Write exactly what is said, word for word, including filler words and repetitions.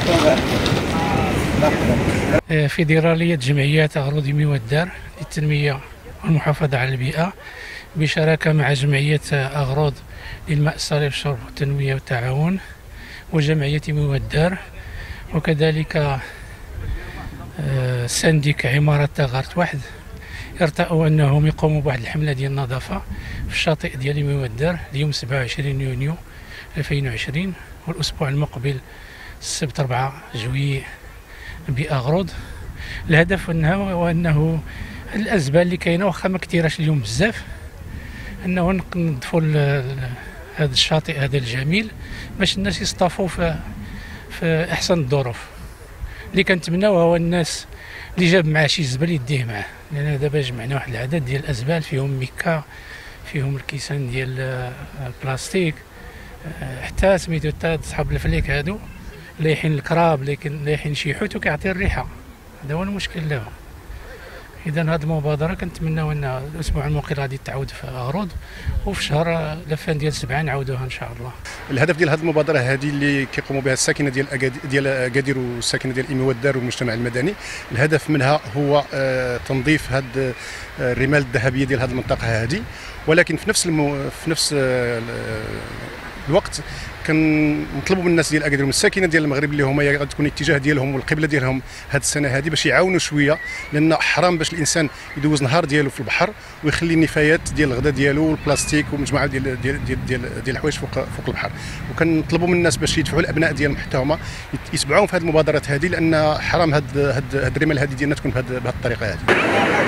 فيدرالية جمعيات أغروض يمي والدار للتنمية والمحافظة على البيئة بشراكة مع جمعية أغروض للماء الصالح للشرب والتنمية والتعاون وجمعية يمي والدار، وكذلك سنديك عمارة تغارت واحد ارتأوا أنهم يقوموا بواحد الحملة ديال النظافة في الشاطئ ديال يمي والدار اليوم سبعة وعشرين يونيو ألفين وعشرين، والأسبوع المقبل السبت أربعة جويي بأغروض. الهدف هو أنه الأزبال اللي كاينة واخا ما كثيراش اليوم بزاف، أنه نظفوا هذا الشاطئ هذا الجميل باش الناس يصطافوا في, في أحسن الظروف. اللي كنتمناو هو الناس اللي جاب معاه شي زبل يديه معاه، لأن دابا جمعنا واحد العدد ديال الأزبال فيهم ميكا، فيهم الكيسان ديال البلاستيك، حتى سميتو حتى صحاب الفليك هادو لايحين الكراب لكن لايحين شي حوت وكيعطي الريحه، هذا هو المشكل دابا. اذا هذه المبادره كنتمناو ان الاسبوع المقبل غادي تعاود في أغروض، وفي شهر لفان ديال سبعة نعاودوها ان شاء الله. الهدف ديال هذه المبادره هذه اللي كيقوموا بها الساكنه ديال ديال اكادير والساكنه ديال يمي والدار والمجتمع المدني، الهدف منها هو تنظيف هذه الرمال الذهبيه ديال هذه المنطقه هذه، ولكن في نفس المو... في نفس الوقت كنطلبوا من الناس ديال اكادير والساكنه ديال المغرب اللي هما غادي تكون الاتجاه ديالهم والقبله ديالهم هذه السنه هذه باش يعاونوا شويه، لان حرام باش الانسان يدوز نهار ديالو في البحر ويخلي النفايات ديال الغداء ديالو والبلاستيك ومجموعه ديال ديال ديال ديال, ديال الحوايج فوق فوق البحر. وكنطلبوا من الناس باش يدفعوا الابناء ديالهم حتى هما يتبعوا في هذه المبادرات هذه، لان حرام هاد هاد الرمال هذه ديالنا تكون بهذه الطريقه هذه.